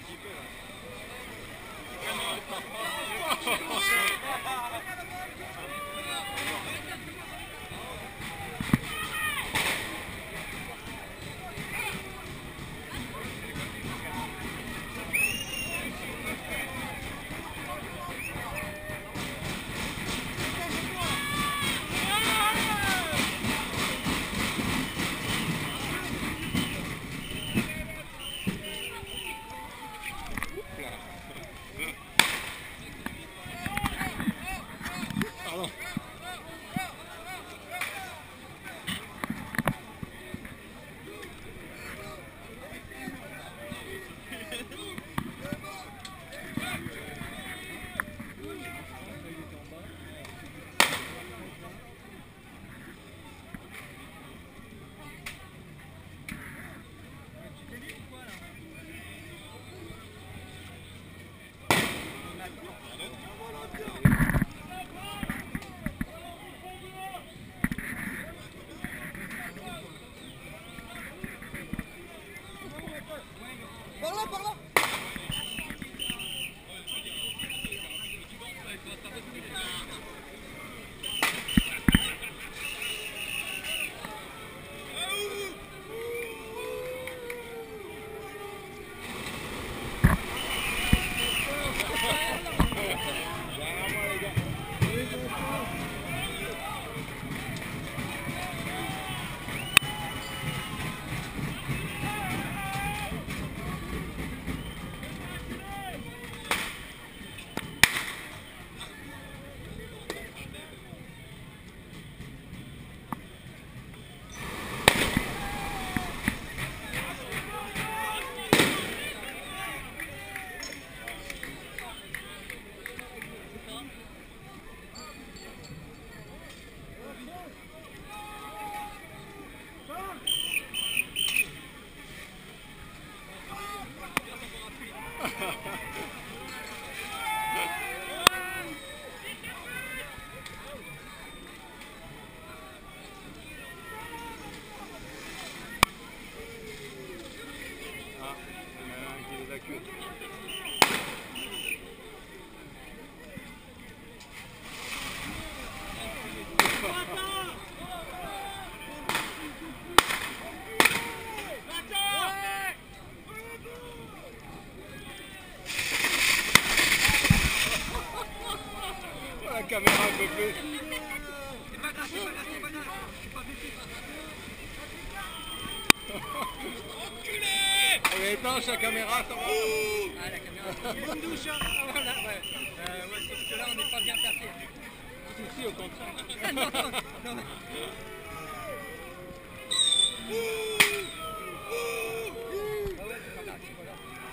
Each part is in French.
La caméra un peu plus. C'est pas grave, c'est pas grave, c'est pas grave. C'est pas blessé. Enculé! Elle est étanche la caméra, ça va? Ah, la caméra, il y a une douche, hein. Ah, voilà, ouais. Ouais, sauf que là, on n'est pas bien placé. Si, au contraire. Non, non. Ah ouais, c'est pas grave, voilà.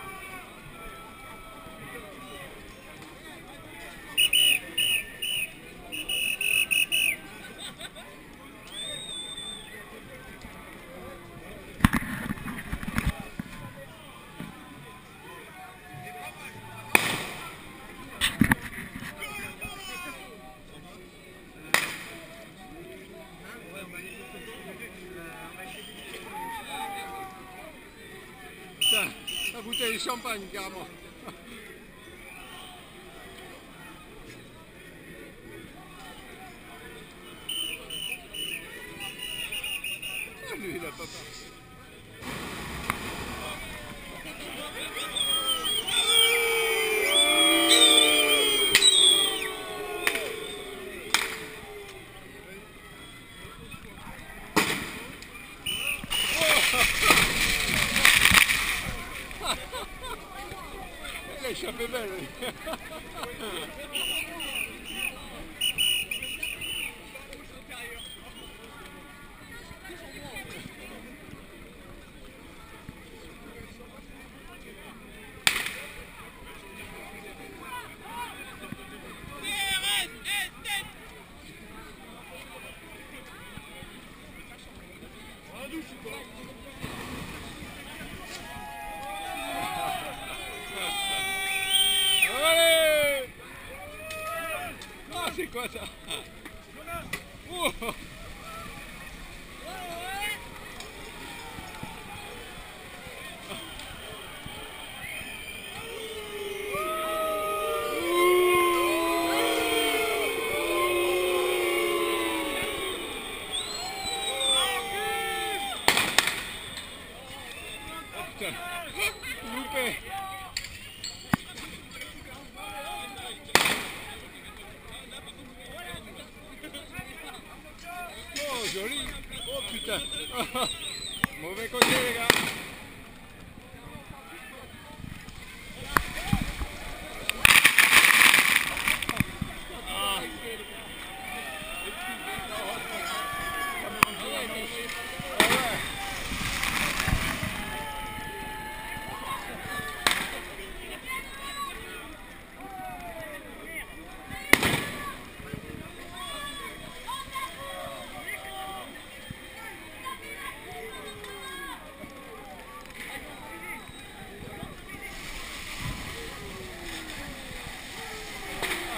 La bouteille de champagne, carrément. Lui, il a pas peur. Elle a échappé belle. Allez! Ah, c'est quoi ça? Oh!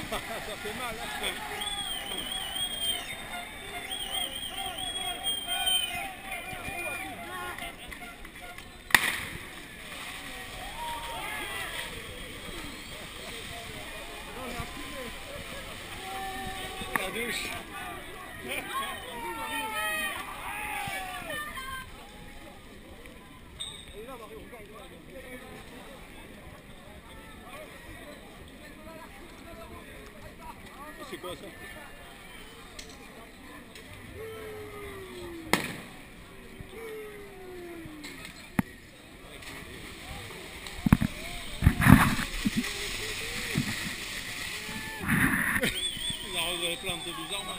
Ça fait mal. Hein. La douche. C'est quoi ça? Ils arrosent les plantes bizarrement.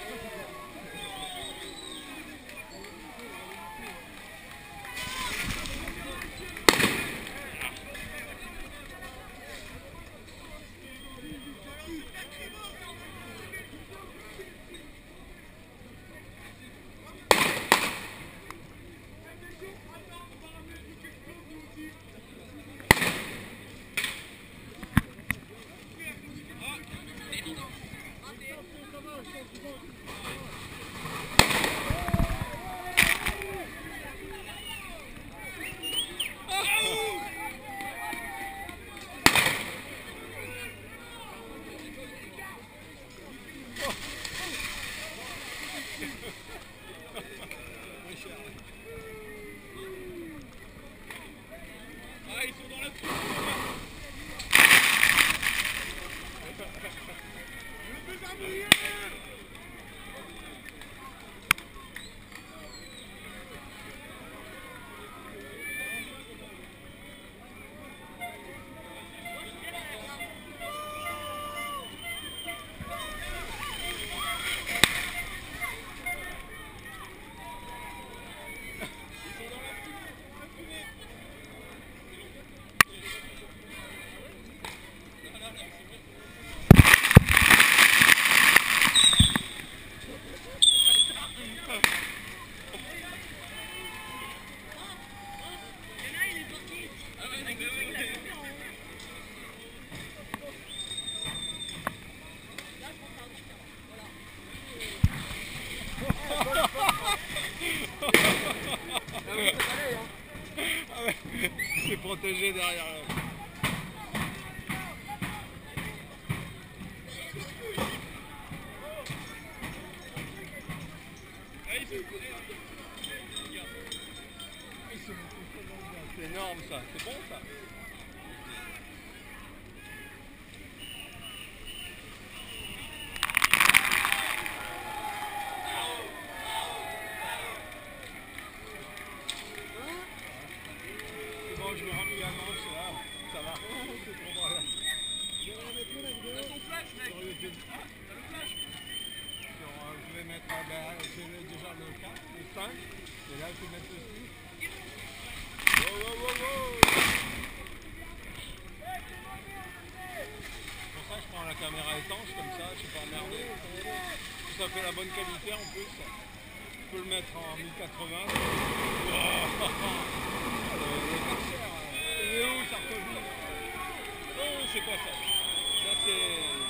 Ah, ils sont dans la trou. Le désarmouillé. C'est protégé derrière. C'est énorme ça, c'est bon ça. C'est bon, je me remplis la manche là, ça va. C'est trop bon là. Sur YouTube. Je vais mettre j'ai déjà le 4, le 5, et là je vais mettre le 6. Wow, wow, wow, wow. Pour ça je prends la caméra étanche comme ça, je suis pas emmerdé. Ça fait la bonne qualité en plus. Je peux le mettre en 1080. Wow. Il est où Sarkozy? Oh, c'est quoi ça? Ça c'est...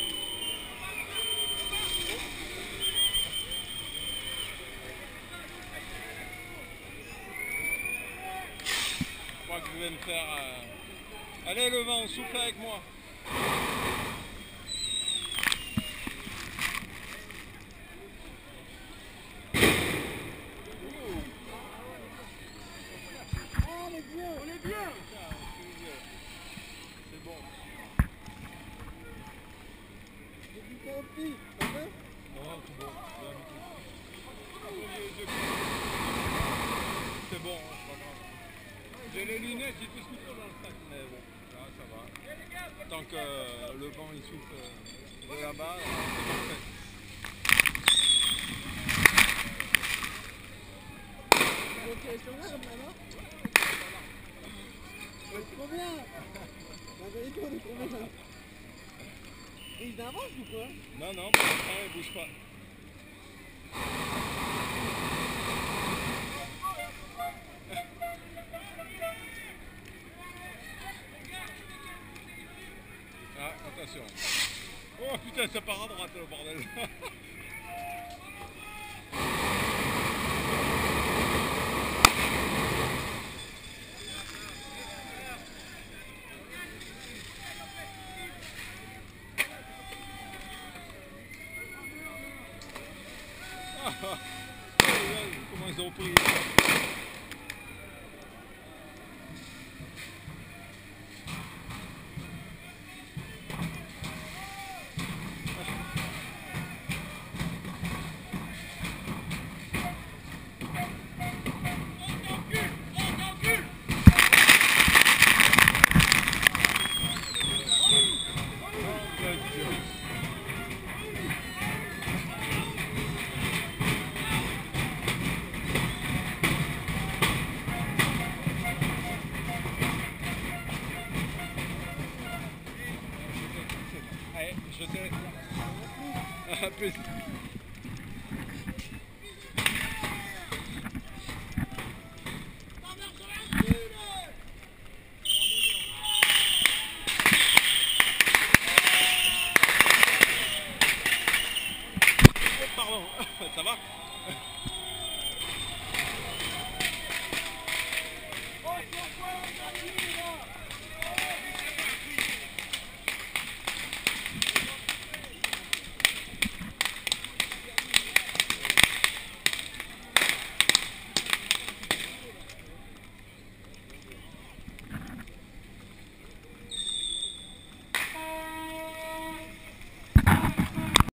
Je crois que je vais me faire... Allez le vent, souffle avec moi. On est bien, on est bien. C'est bon. J'ai du temps aussi, ça va? Non, c'est bon. C'est bon, c'est pas grave. J'ai les lunettes, j'ai tout ce qu'il faut dans le sac, mais bon, là ça va. Tant que le vent il souffle de là-bas, c'est parfait. Ok, c'est bon maintenant? C'est trop bien. La vérité, on est trop bien. Et ils avancent ou quoi? Non, non, pour l'instant il bouge pas. Ah, attention. putain, ça part à droite le bordel. Comment ils ont pris. Allez, je te laisse. À plus.